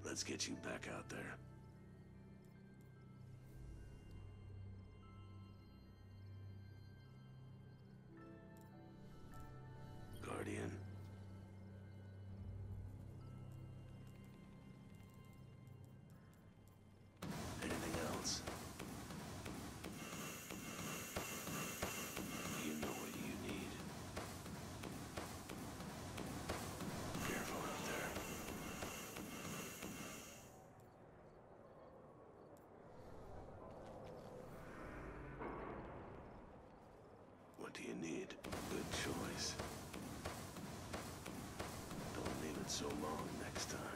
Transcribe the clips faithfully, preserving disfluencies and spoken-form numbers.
Let's get you back out there. Guardian. Anything else? You know what you need. Careful out there. What do you need? Good choice. Don't leave it so long next time.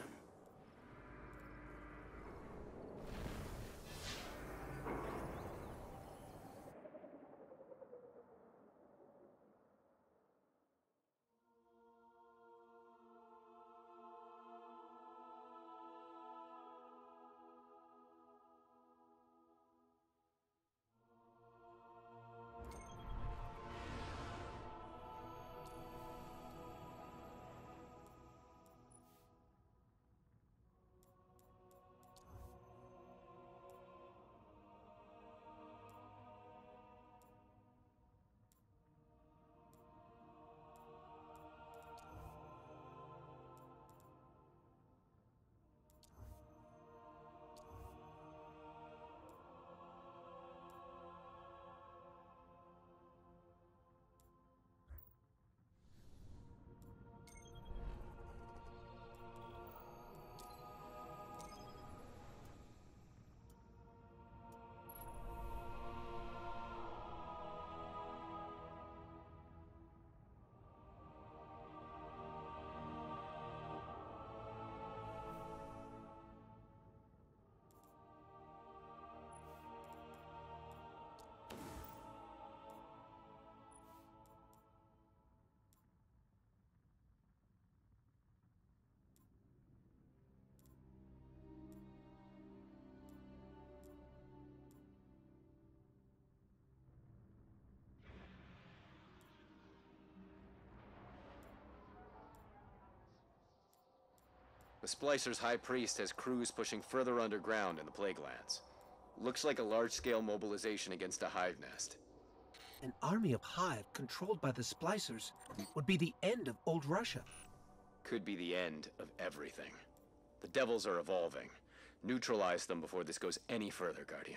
The Splicer's High Priest has crews pushing further underground in the Plague Lands. Looks like a large-scale mobilization against a hive nest. An army of Hive controlled by the Splicers would be the end of old Russia. Could be the end of everything. The Devils are evolving. Neutralize them before this goes any further, Guardian.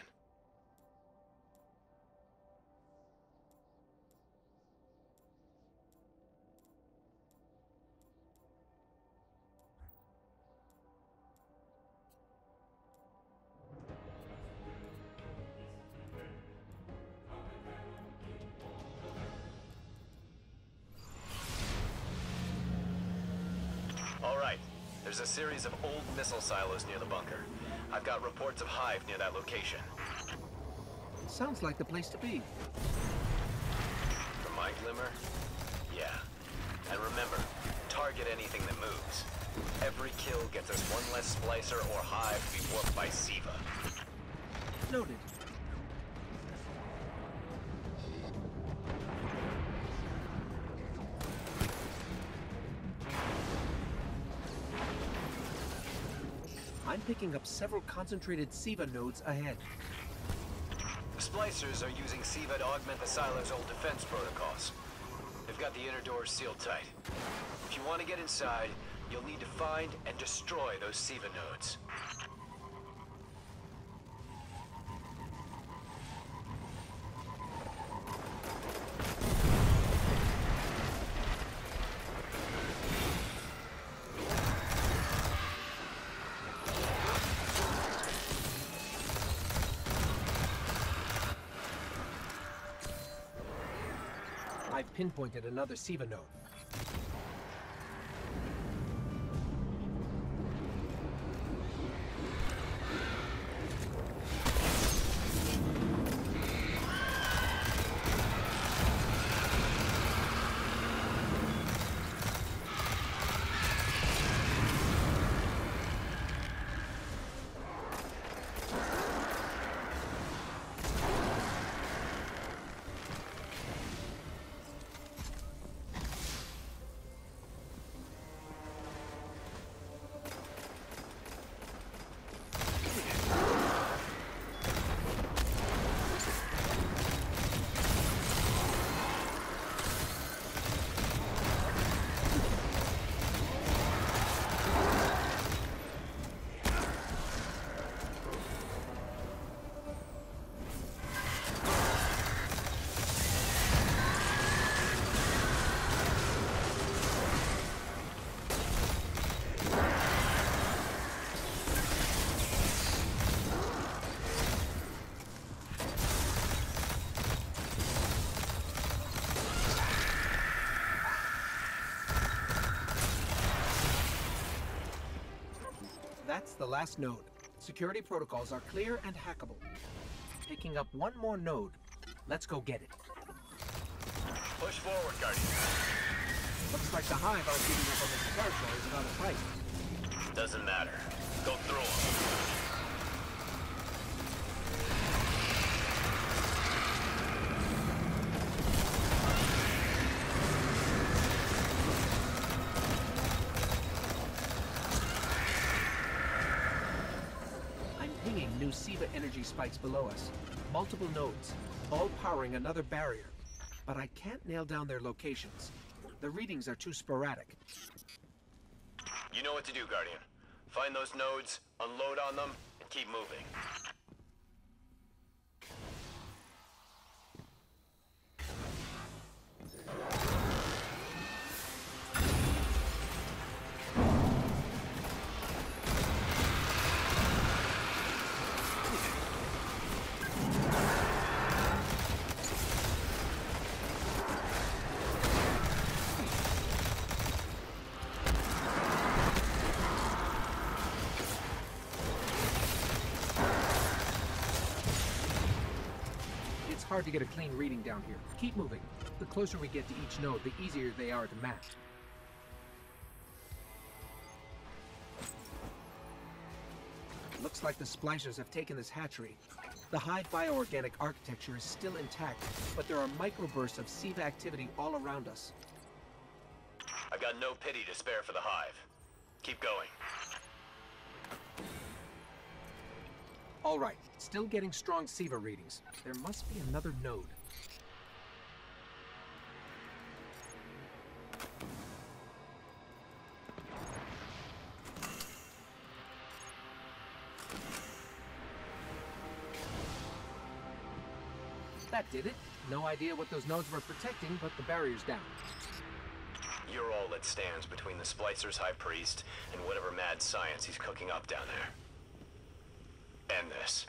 All right. There's a series of old missile silos near the bunker. I've got reports of Hive near that location. Sounds like the place to be. From my glimmer? Yeah. And remember, target anything that moves. Every kill gets us one less Splicer or Hive to be warped by Siva. Noted. I'm picking up several concentrated Siva nodes ahead. The Splicers are using Siva to augment the silo's old defense protocols. They've got the inner doors sealed tight. If you want to get inside, you'll need to find and destroy those Siva nodes. I've pinpointed another Siva node. That's the last node. Security protocols are clear and hackable. Picking up one more node. Let's go get it. Push forward, Guardian. Looks like the Hive aren't giving up on this territory without a fight. Doesn't matter. Go through them. New SIVA energy spikes below us. Multiple nodes, all powering another barrier. But I can't nail down their locations. The readings are too sporadic. You know what to do, Guardian. Find those nodes, unload on them, and keep moving. Hard to get a clean reading down here. Keep moving. The closer we get to each node, the easier they are to match. Looks like the splicers have taken this hatchery. The Hive bioorganic architecture is still intact, but there are microbursts of SIVA activity all around us. I've got no pity to spare for the Hive. Keep going. All right, still getting strong SIVA readings. There must be another node. That did it. No idea what those nodes were protecting, but the barrier's down. You're all that stands between the Splicer's High Priest and whatever mad science he's cooking up down there. End this.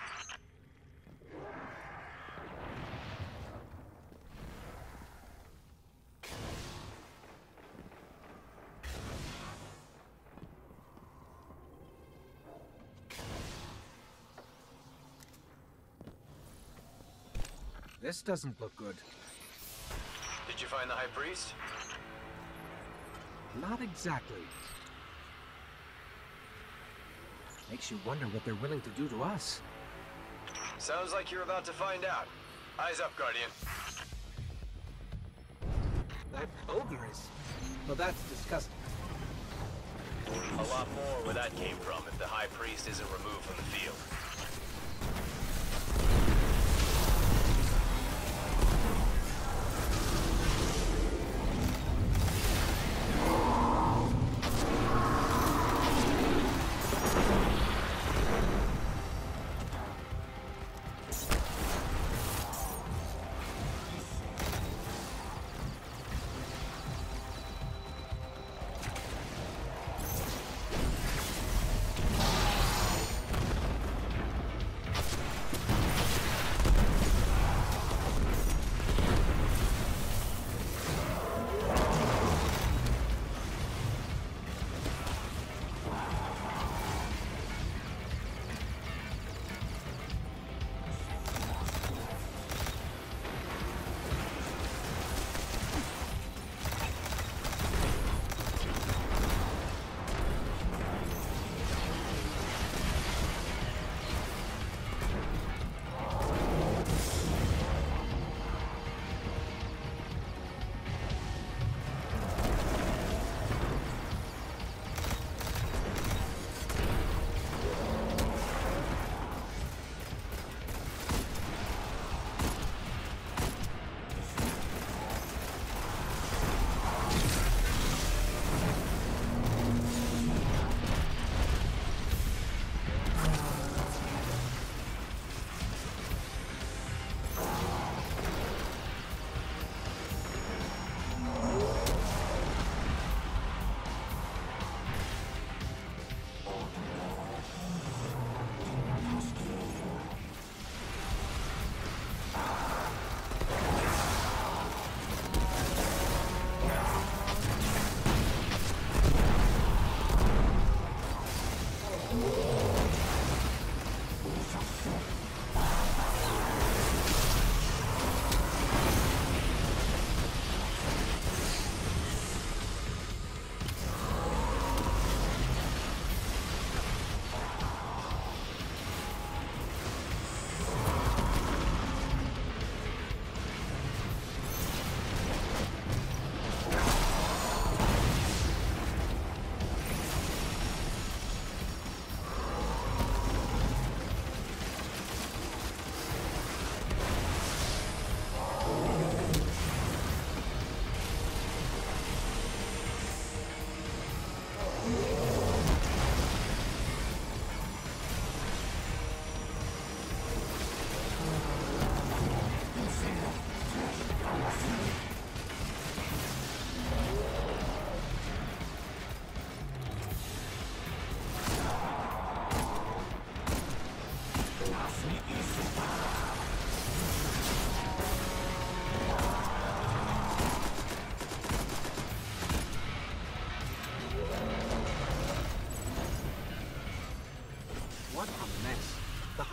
This doesn't look good. Did you find the High Priest? Not exactly. Makes you wonder what they're willing to do to us. Sounds like you're about to find out. Eyes up, Guardian. That ogre is... Well, that's disgusting. A lot more where that came from if the High Priest isn't removed from the field.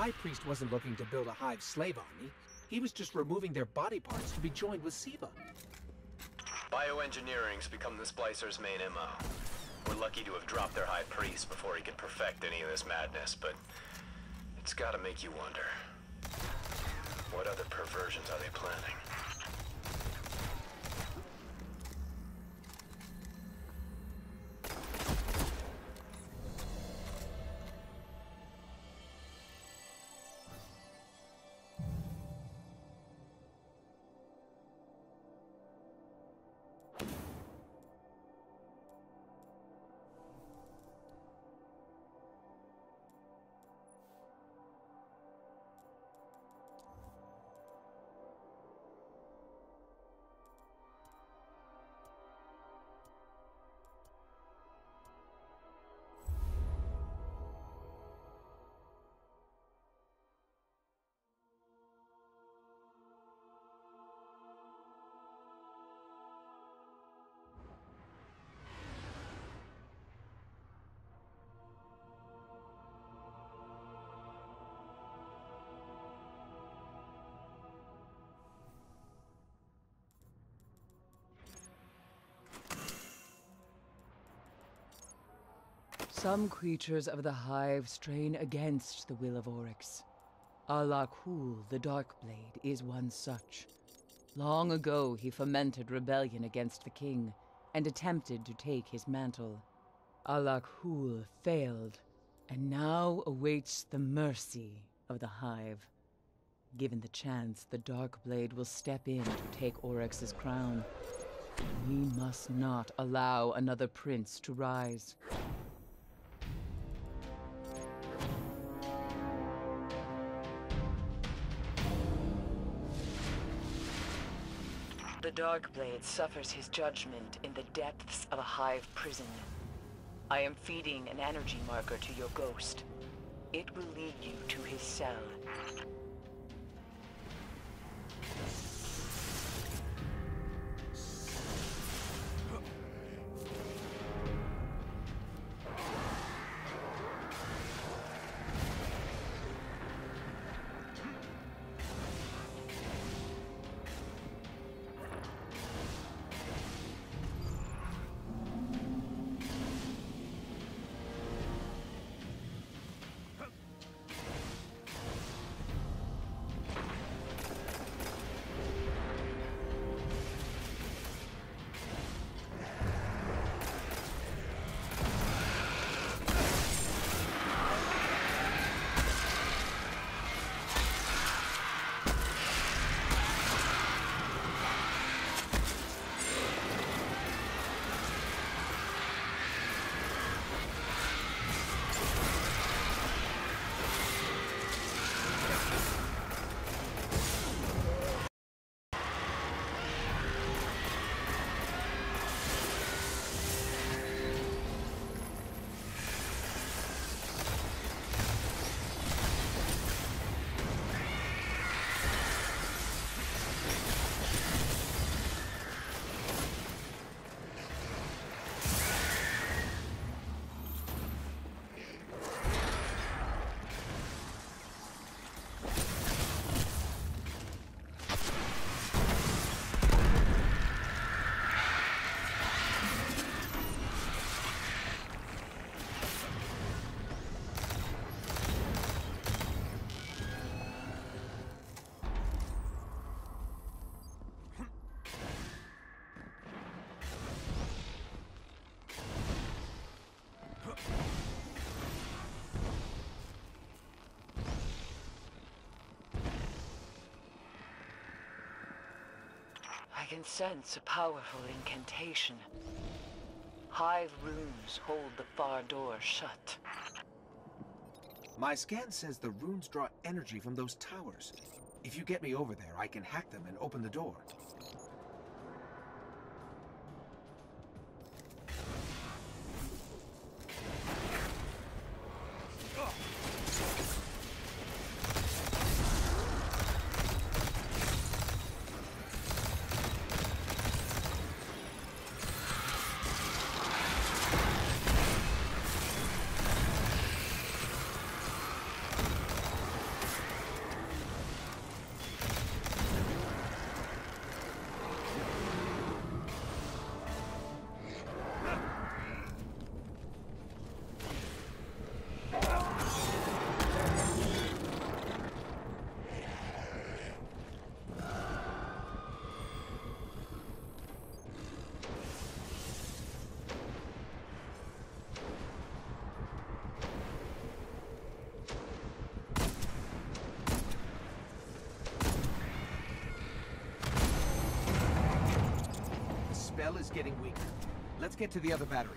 High Priest wasn't looking to build a Hive slave army. He was just removing their body parts to be joined with Siva. Bioengineering's become the Splicers' main M O. We're lucky to have dropped their High Priest before he could perfect any of this madness, but it's gotta make you wonder. What other perversions are they planning? Some creatures of the Hive strain against the will of Oryx. Alak-Hul, the Darkblade, is one such. Long ago, he fomented rebellion against the king, and attempted to take his mantle. Alak-Hul failed, and now awaits the mercy of the Hive. Given the chance, the Darkblade will step in to take Oryx's crown. We must not allow another prince to rise. The Darkblade suffers his judgment in the depths of a Hive prison. I am feeding an energy marker to your ghost. It will lead you to his cell. I can sense a powerful incantation. Hive runes hold the far door shut. My scan says the runes draw energy from those towers. If you get me over there, I can hack them and open the door. getting weaker. Let's get to the other battery.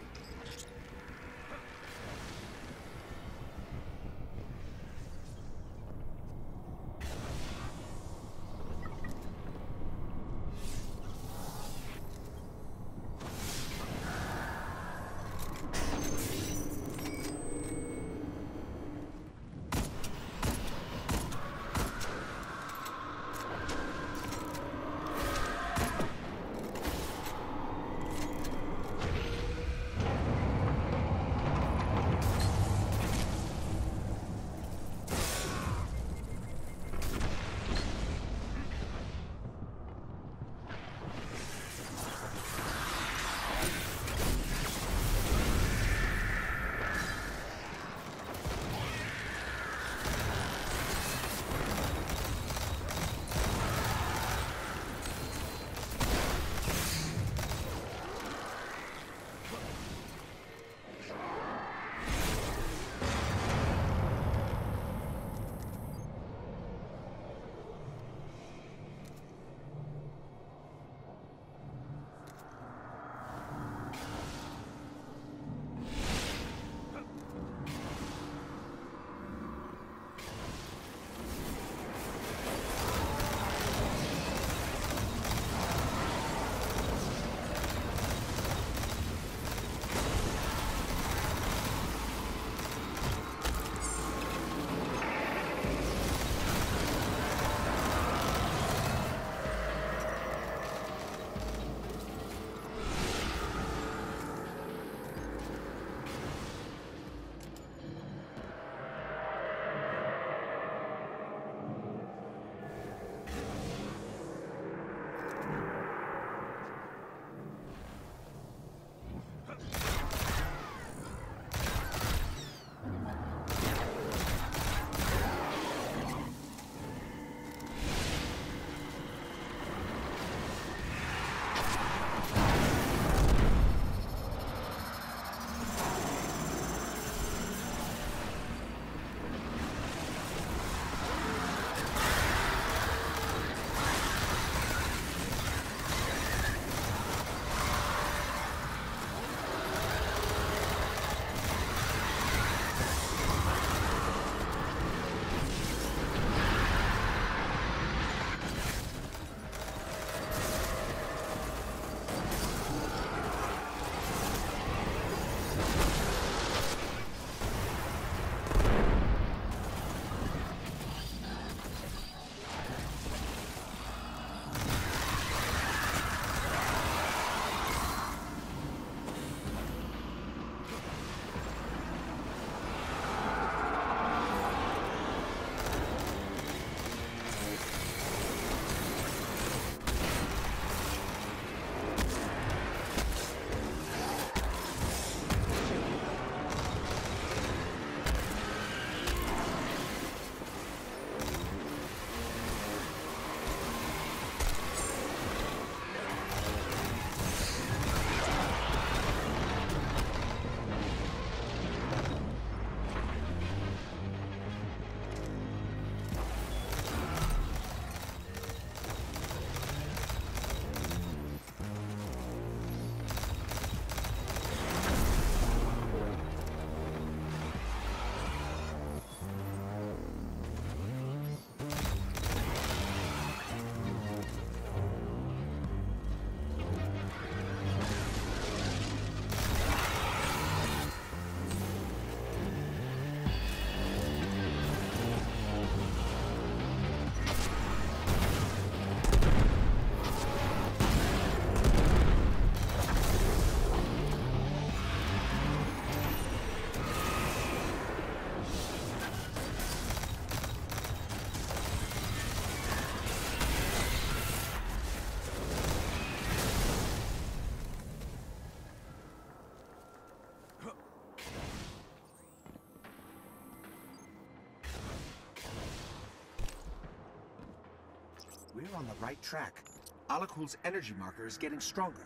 We're on the right track. Alakul's energy marker is getting stronger.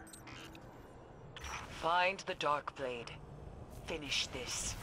Find the Darkblade. Finish this.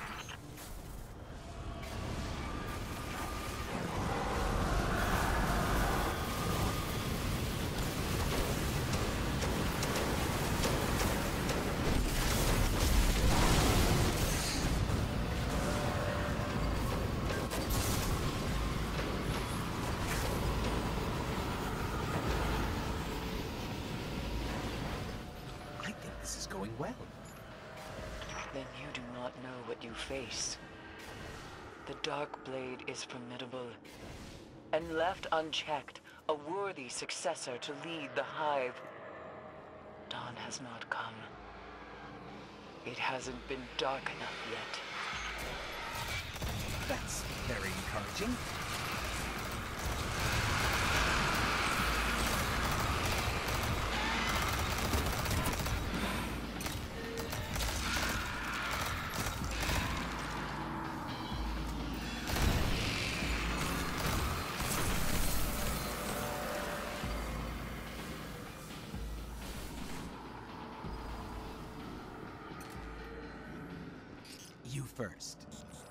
going well. Then you do not know what you face. The Darkblade is formidable, and left unchecked, a worthy successor to lead the Hive. Dawn has not come. It hasn't been dark enough yet. That's very encouraging. You first.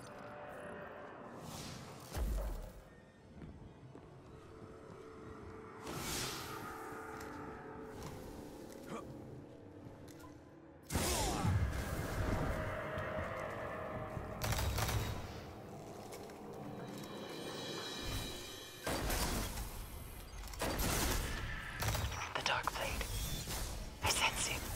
The Darkblade. I sense him.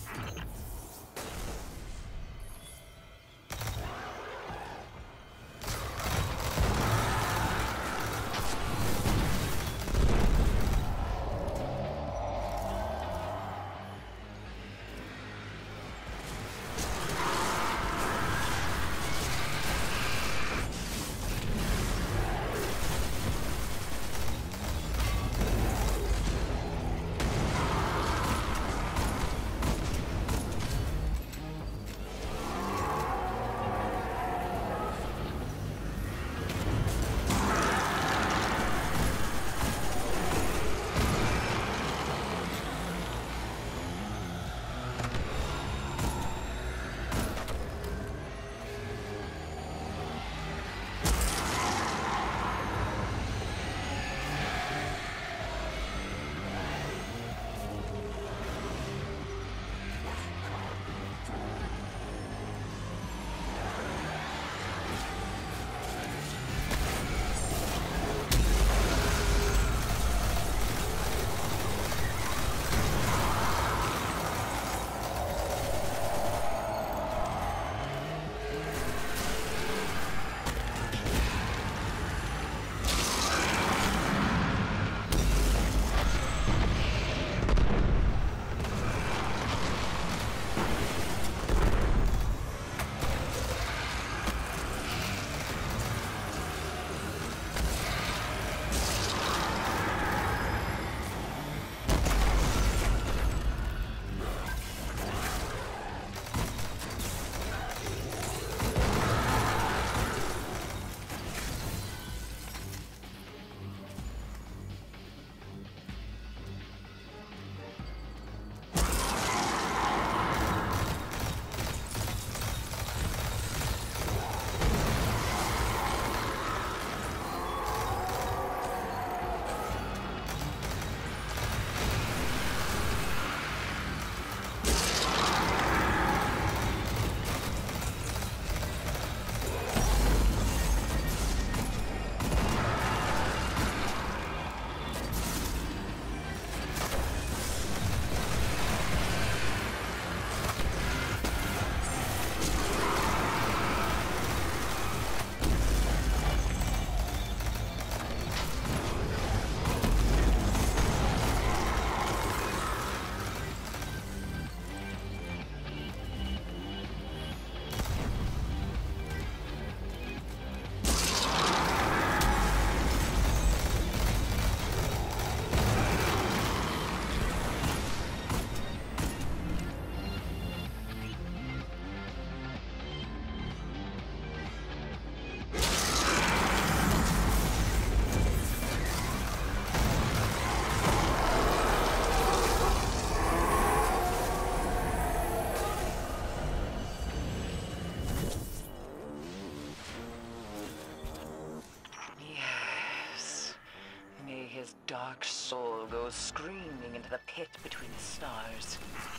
dark soul goes screaming into the pit between the stars.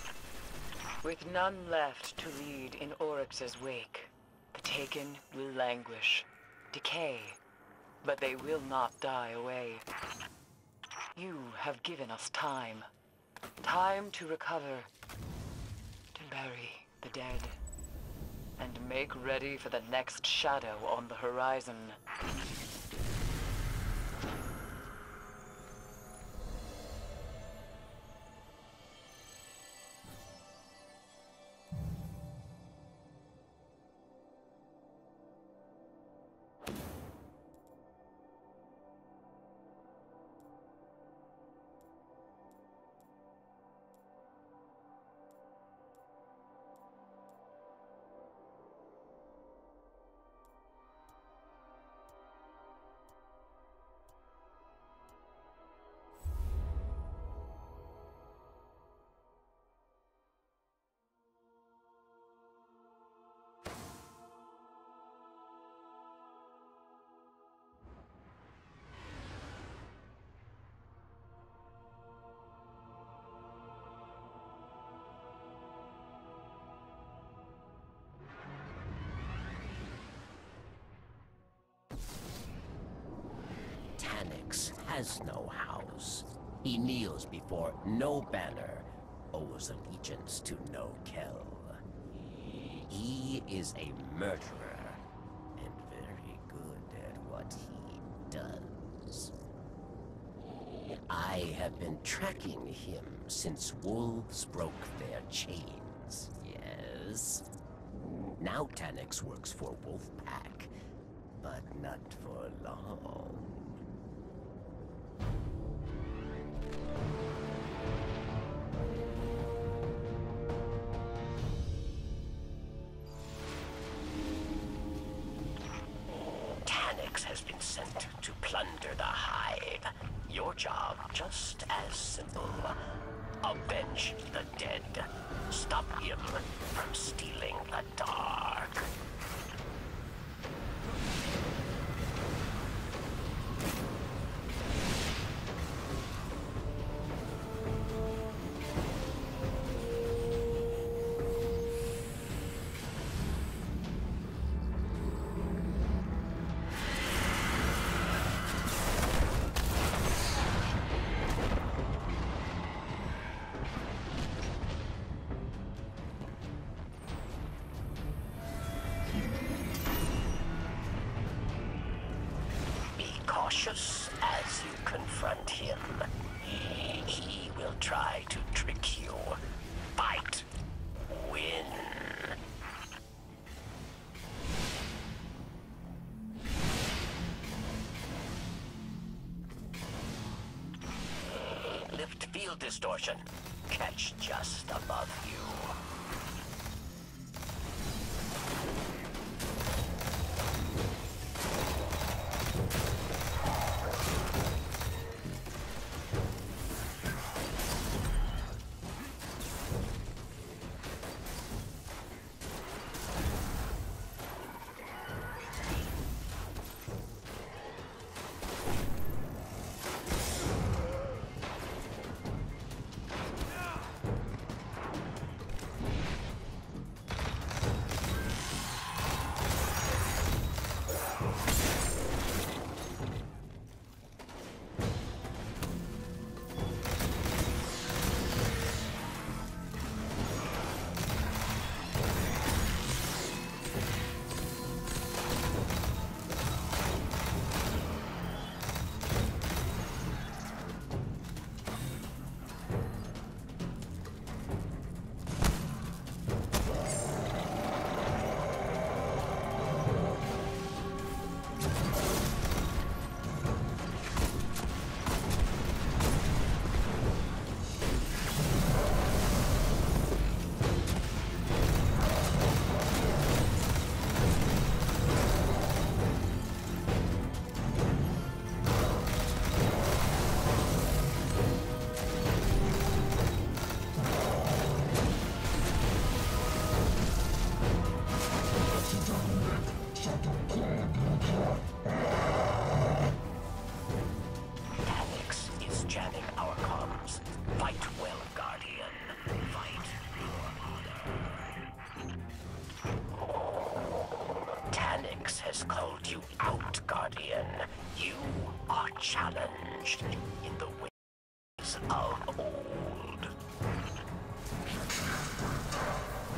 With none left to lead in Oryx's wake, the Taken will languish, decay, but they will not die away. You have given us time. Time to recover, to bury the dead. And make ready for the next shadow on the horizon. Taniks has no house. He kneels before no banner, owes allegiance to no Kell. He is a murderer, and very good at what he does. I have been tracking him since wolves broke their chains, yes? Now Taniks works for Wolfpack, but not for long. Taniks has been sent to plunder the Hive. Your job, just as simple. Avenge the dead. Stop him from stealing the dark. Cautious as you confront him. He will try to trick you. Fight. Win. Lift field distortion. Catch just above you. Called you out, Guardian. You are challenged in the ways of old.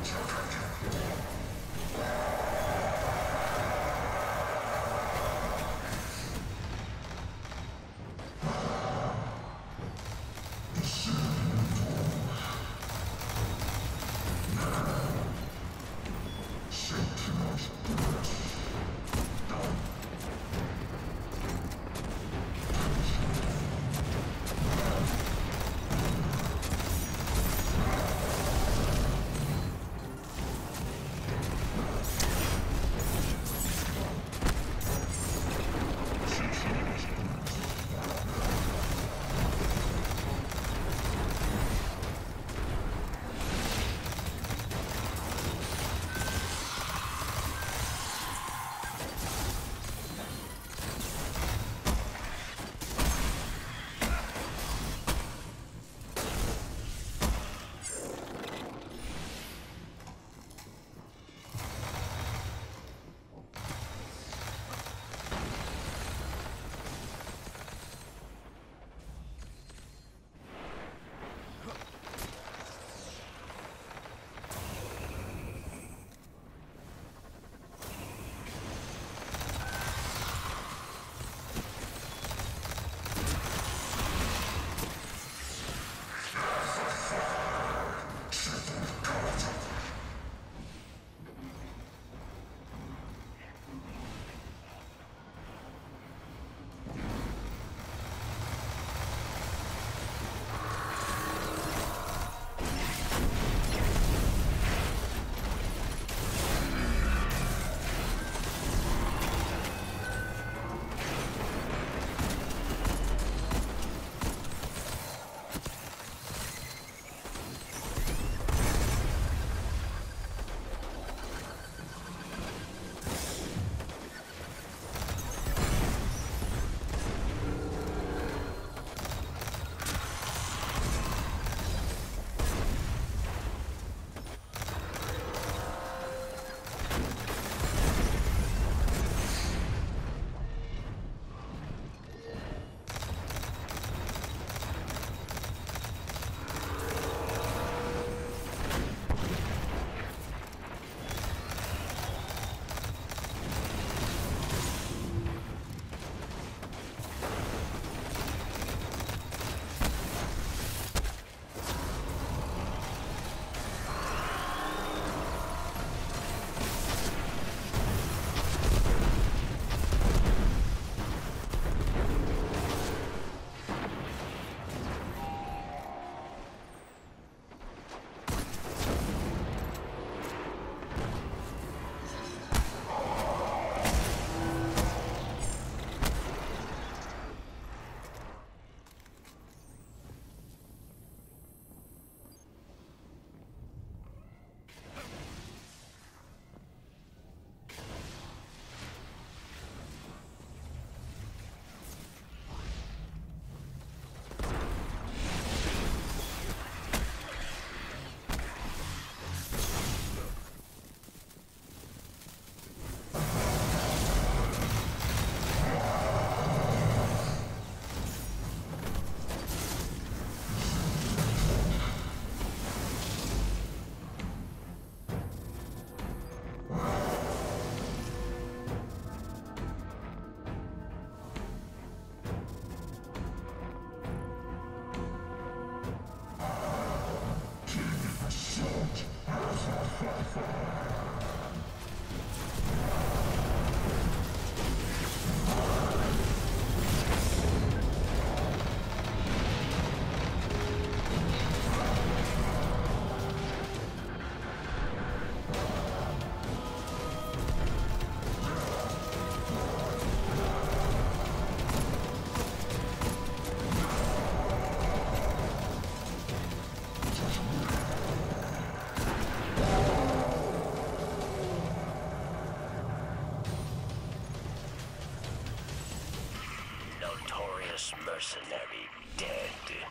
this mercenary dead.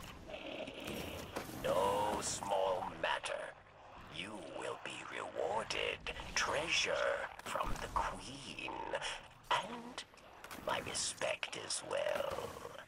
No small matter. You will be rewarded treasure from the Queen, and my respect as well.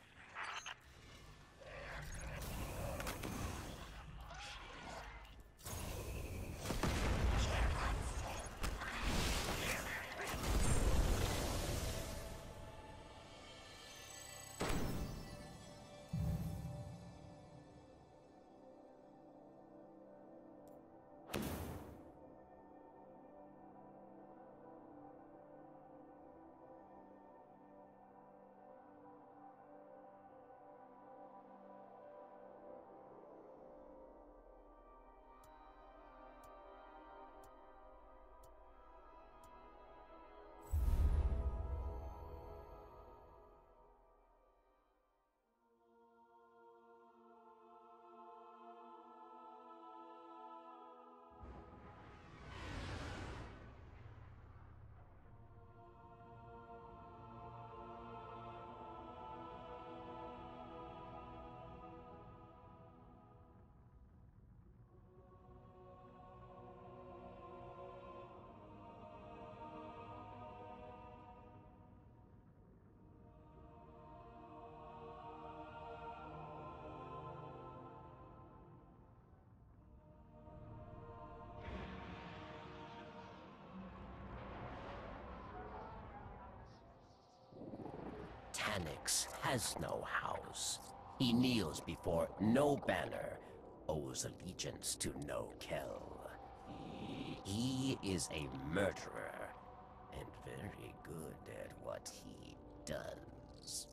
Taniks has no house. He kneels before no banner, owes allegiance to no Kell. He is a murderer, and very good at what he does.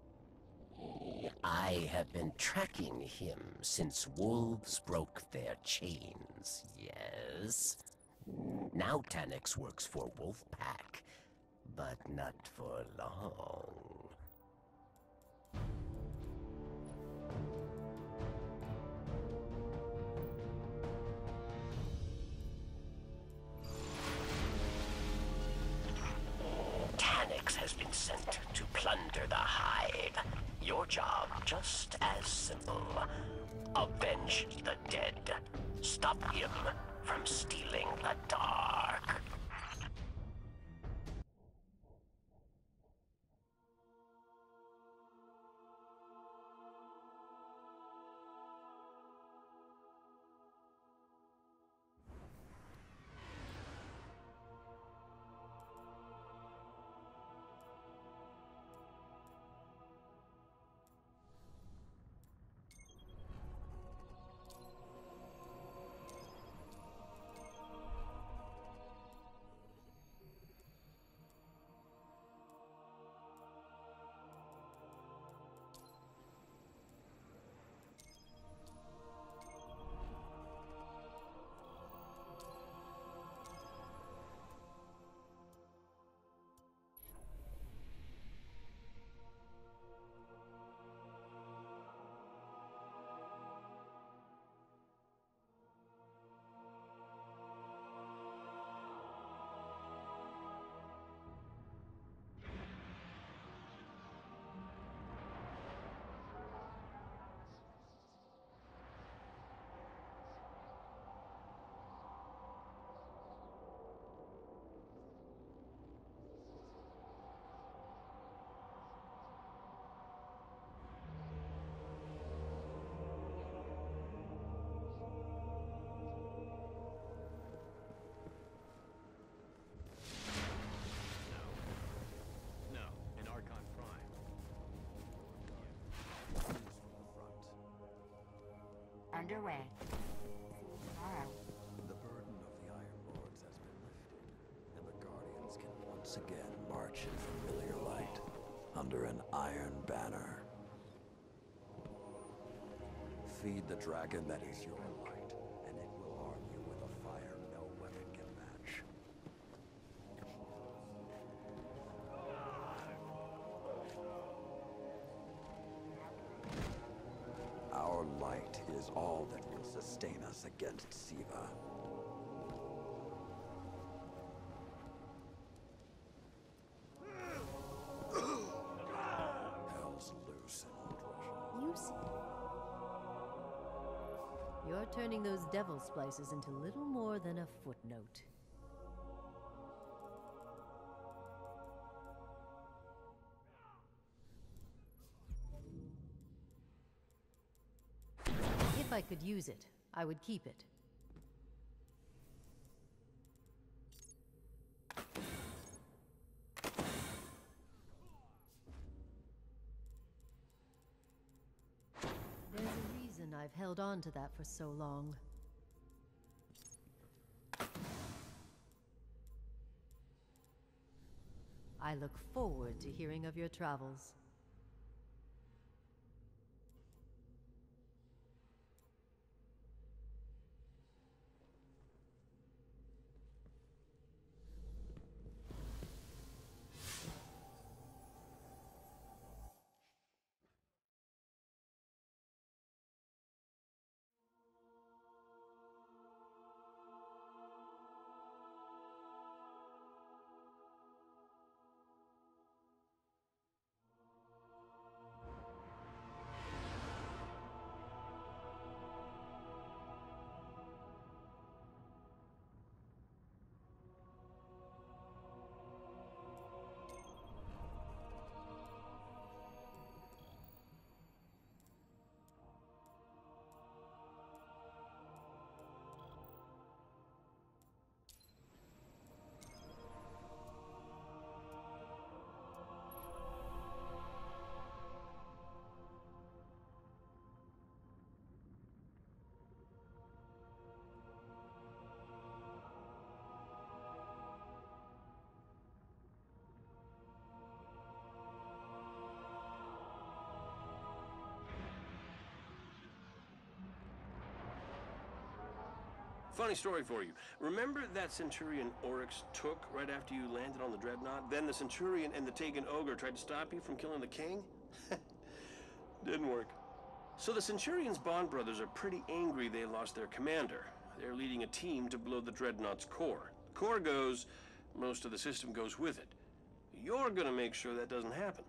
I have been tracking him since wolves broke their chains, yes? Now Taniks works for Wolfpack, but not for long. Taniks has been sent to plunder the Hive. Your job just as simple. Avenge the dead. Stop him from stealing the dark. Underway. Tomorrow. The burden of the Iron Lords has been lifted, and the Guardians can once again march in familiar light, under an iron banner. Feed the dragon that is your light, and it will arm you with a fire no weapon can match. Our light is all that will sustain us against Siva. Hell's loose. about turning those devil splices into little more than a footnote. If I could use it, I would keep it. There's a reason I've held on to that for so long. I look forward to hearing of your travels. Funny story for you. Remember that Centurion Oryx took right after you landed on the Dreadnought? Then the Centurion and the Taken Ogre tried to stop you from killing the king? Didn't work. So the Centurion's Bond brothers are pretty angry they lost their commander. They're leading a team to blow the Dreadnought's core. Core goes, most of the system goes with it. You're gonna make sure that doesn't happen.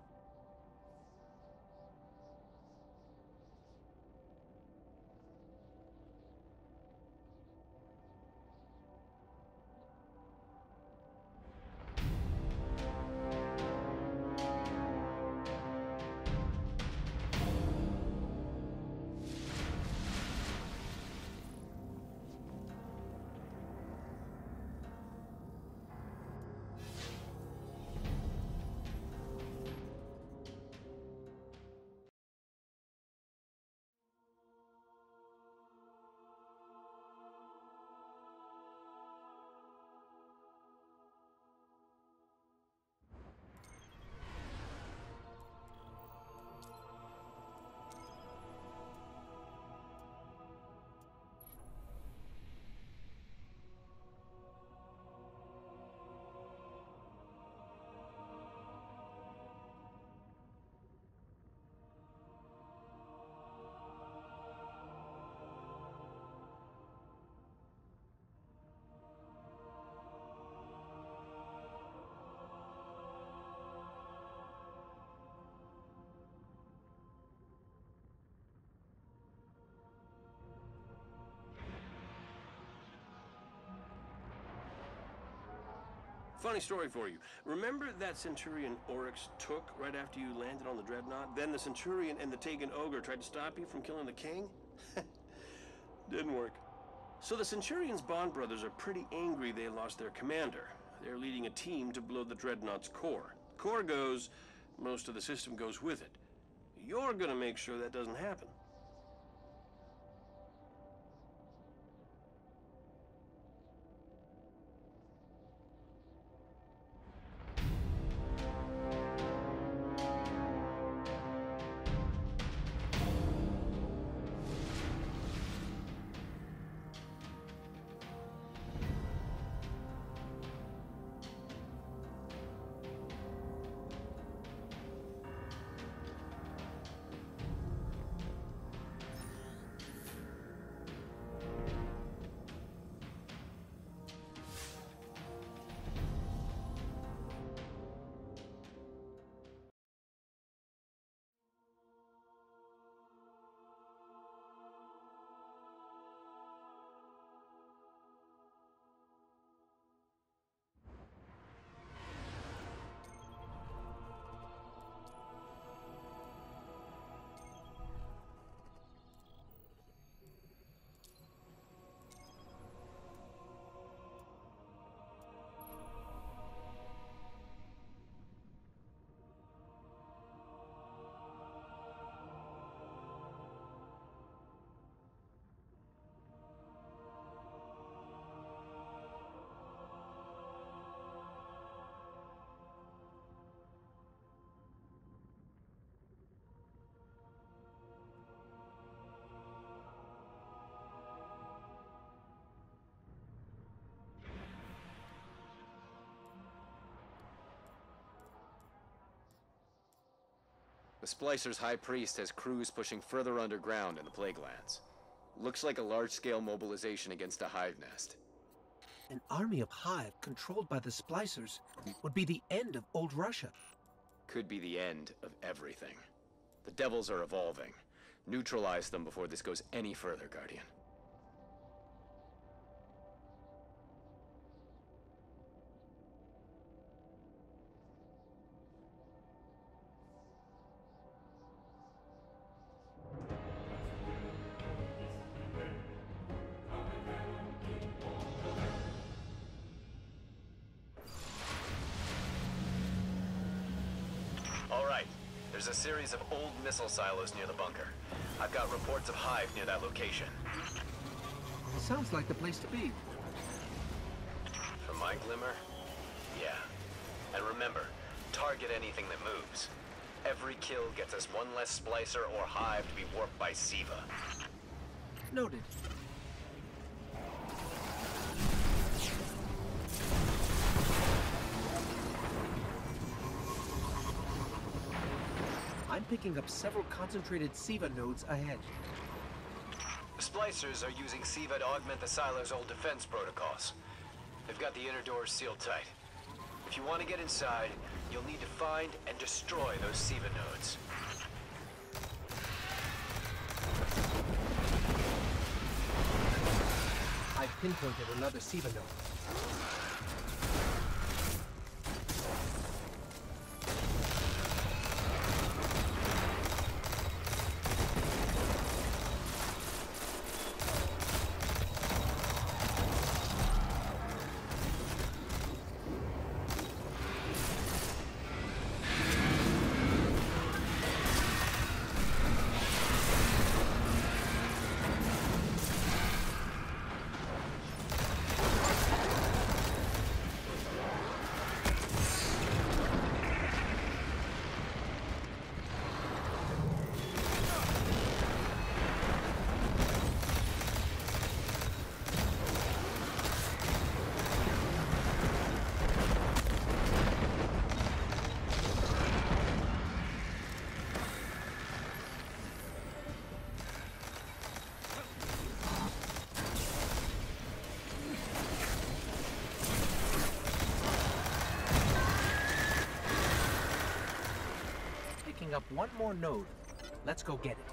Funny story for you. Remember that Centurion Oryx took right after you landed on the Dreadnought? Then the Centurion and the Taken Ogre tried to stop you from killing the king? Didn't work. So the Centurion's Bond brothers are pretty angry they lost their commander. They're leading a team to blow the Dreadnought's core. Core goes, most of the system goes with it. You're gonna make sure that doesn't happen. The Splicer's High Priest has crews pushing further underground in the Plague Lands. Looks like a large-scale mobilization against a hive nest. An army of Hive controlled by the Splicers would be the end of old Russia. Could be the end of everything. The Devils are evolving. Neutralize them before this goes any further, Guardian. All right. There's a series of old missile silos near the bunker. I've got reports of Hive near that location. Sounds like the place to be. From my glimmer? Yeah. And remember, target anything that moves. Every kill gets us one less Splicer or Hive to be warped by Siva. Noted. I'm picking up several concentrated Siva nodes ahead. The Splicers are using Siva to augment the silo's old defense protocols. They've got the inner doors sealed tight. If you want to get inside, you'll need to find and destroy those Siva nodes. I've pinpointed another Siva node. Up one more node. Let's go get it.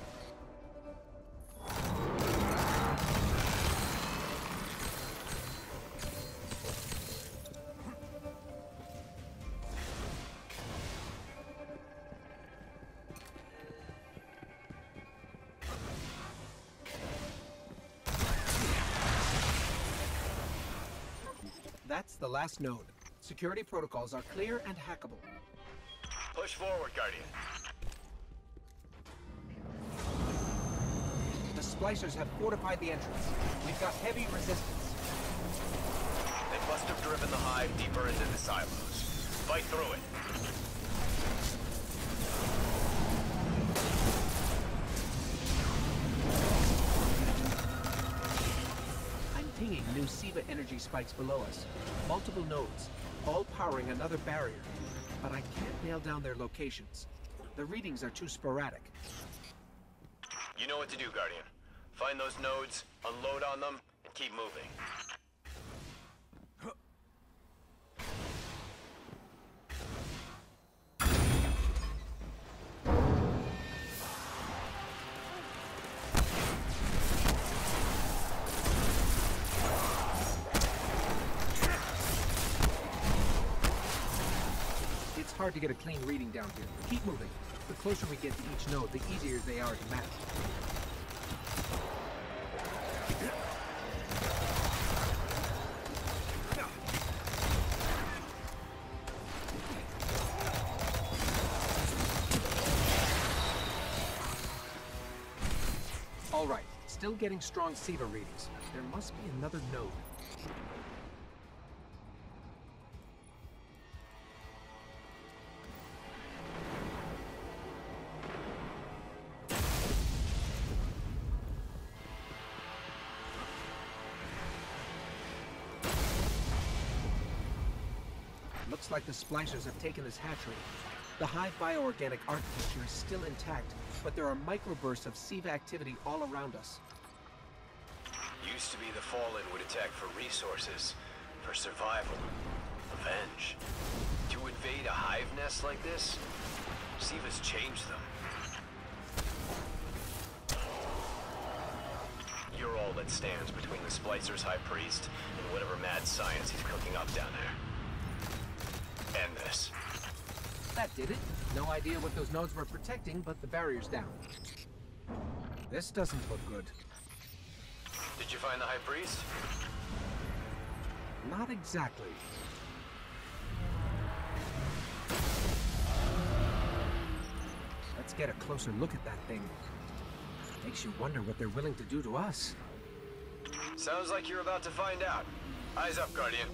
That's the last node. Security protocols are clear and hackable. Push forward, Guardian. The Splicers have fortified the entrance. We've got heavy resistance. They must have driven the Hive deeper into the silos. Fight through it. I'm pinging new Siva energy spikes below us. Multiple nodes, all powering another barrier. But I can't nail down their locations. The readings are too sporadic. You know what to do, Guardian. Find those nodes, unload on them, and keep moving. It's hard to get a clean reading down here. Keep moving. The closer we get to each node, the easier they are to match. All right, still getting strong Siva readings. There must be another node. Looks like the Splicers have taken this hatchery. The Hive bioorganic architecture is still intact, but there are microbursts of SIVA activity all around us. Used to be the Fallen would attack for resources, for survival, revenge. To invade a hive nest like this, SIVA's changed them. You're all that stands between the Splicer's High Priest and whatever mad science he's cooking up down there. End this. That did it. No idea what those nodes were protecting, but the barrier's down. This doesn't look good. Did you find the High Priest? Not exactly. Let's get a closer look at that thing. Makes you wonder what they're willing to do to us. Sounds like you're about to find out. Eyes up, Guardian.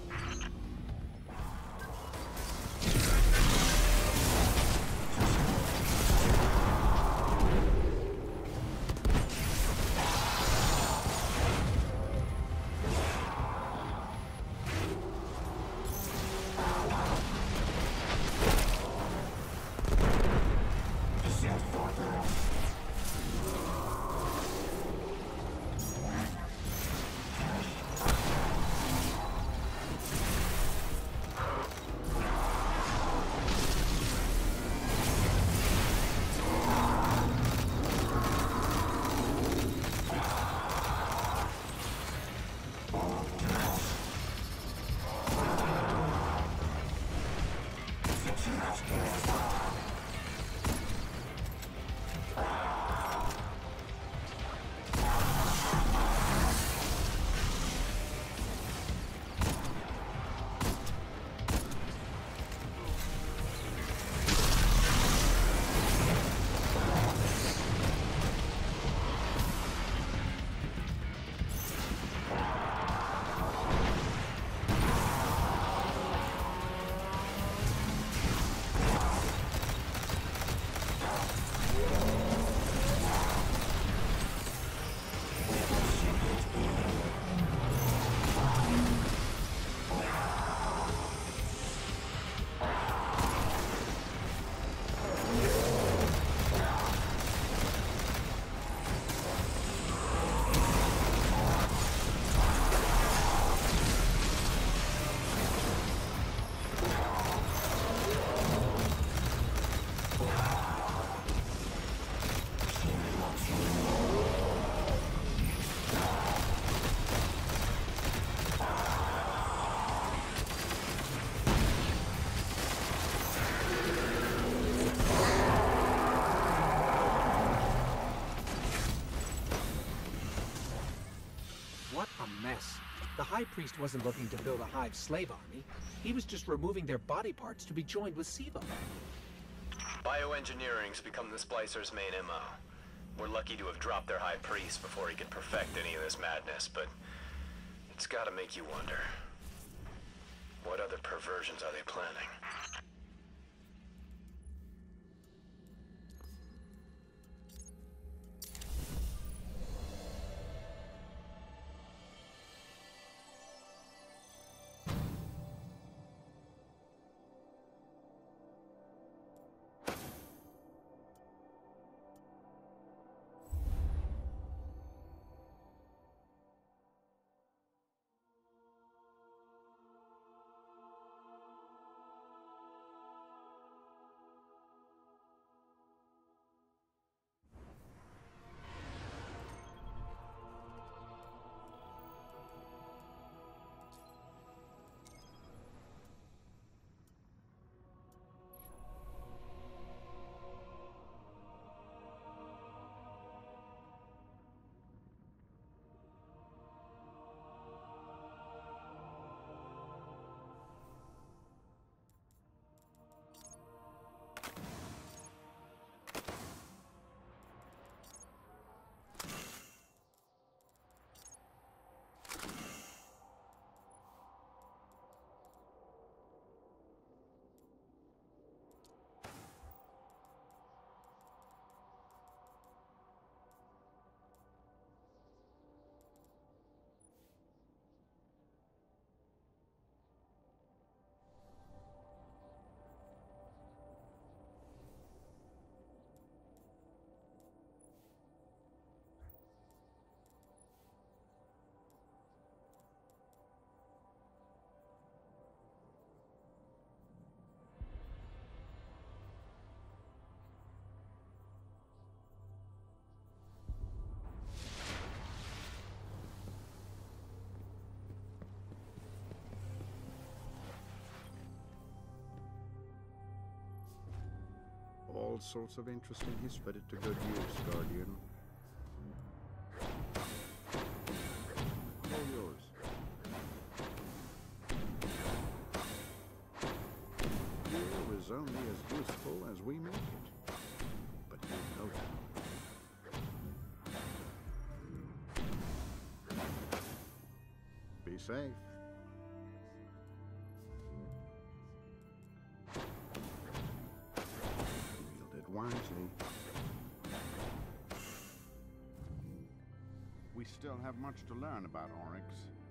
The High Priest wasn't looking to build a Hive slave army. He was just removing their body parts to be joined with SIVA. Bioengineering's become the Splicer's main M O. We're lucky to have dropped their High Priest before he could perfect any of this madness, but it's gotta make you wonder. What other perversions are they planning? all sorts of interesting history. Put it to good use, Guardian. All yours. Here is only as useful as we make it. But you know that. Be safe. Wield it wisely. We still have much to learn about Oryx.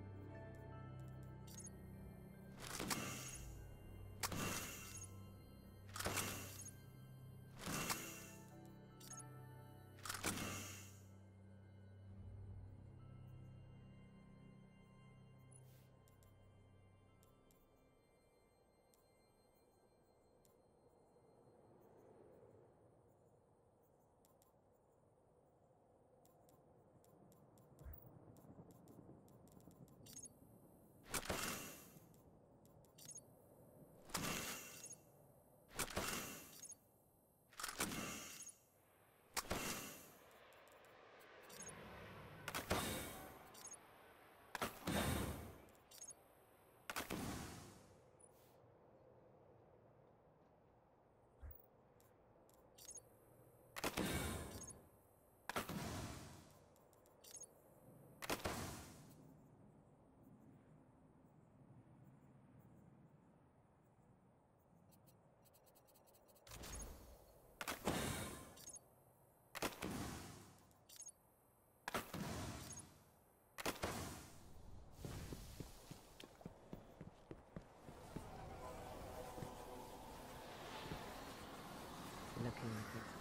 Looking at it.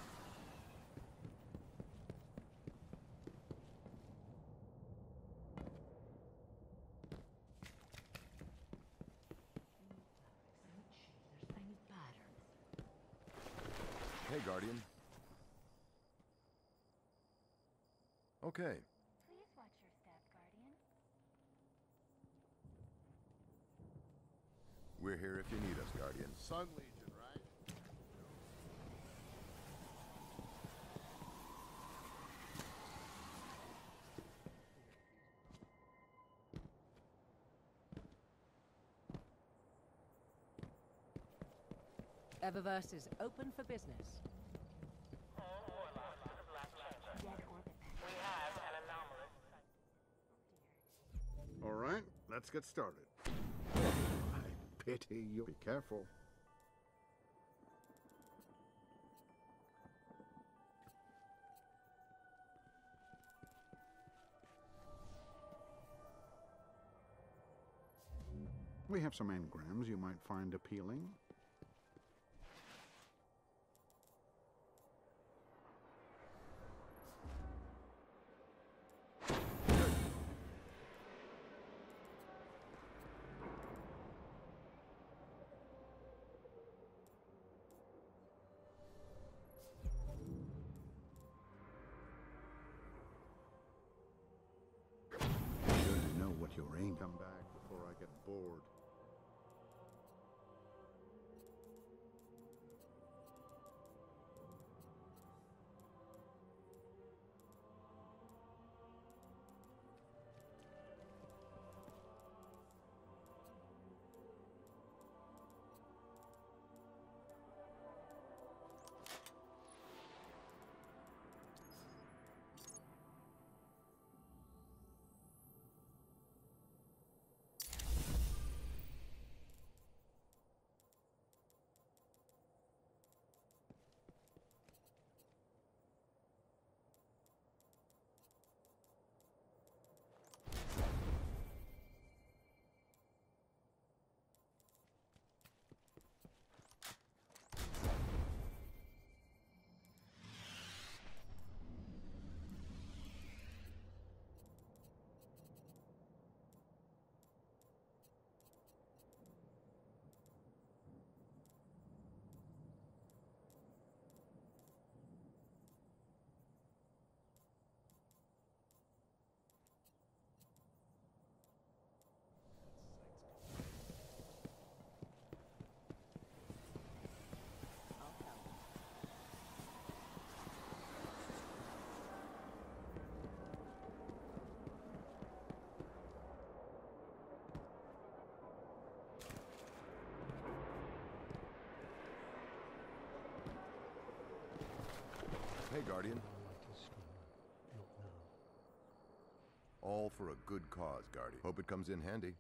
Hey, Guardian. Okay. Please watch your step, Guardian. We're here if you need us, Guardian. Sun Legion, right? Eververse is open for business. All right, let's get started. I pity you. Be careful. We have some engrams you might find appealing. Your aim. Come back before I get bored. Hey, Guardian. All for a good cause, Guardian. Hope it comes in handy.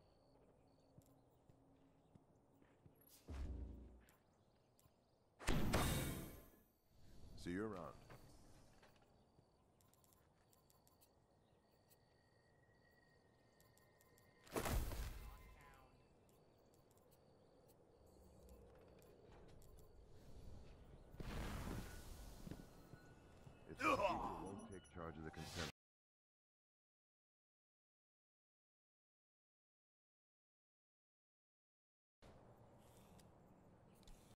See you around. If the people won't take charge of the consent